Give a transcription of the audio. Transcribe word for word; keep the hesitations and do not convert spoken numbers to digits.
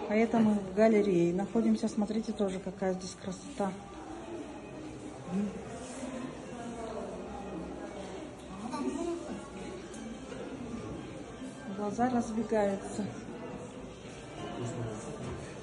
А это мы в галерее находимся. Смотрите, тоже какая здесь красота. Глаза разбегаются.